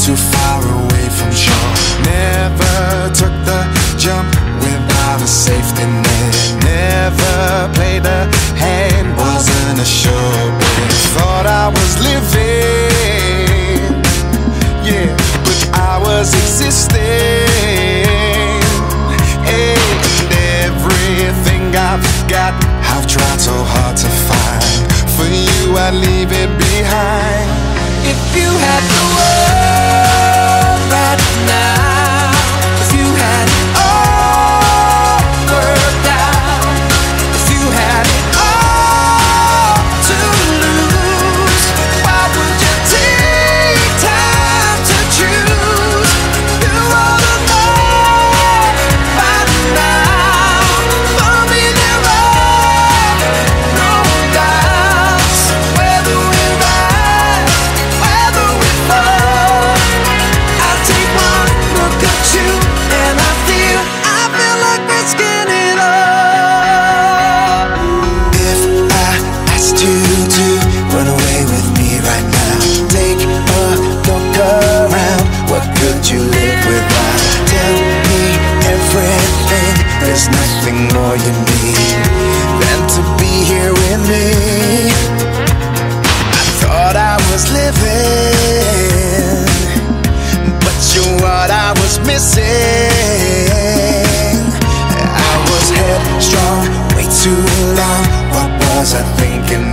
too far away from shore. Never took the jump without a safety net. Never played the hand, wasn't a sure bet. Thought I was living, yeah, but I was existing. And everything I've got, I've tried so hard to find. For you, I'd leave it behind. If you had the world right now, if you had it all worked out, if you had it all to lose, why would you take time to choose? You ought to know by now. For me there are no doubts whether we rise, whether we fall. I take one look at you and I feel like risking it all. If I asked you to run away with me right now, take a look around, what could you live without? Tell me everything, there's nothing more you need than to be here with me. I thought I was living, but you're what I was missing. I was headstrong way too long. What was I thinking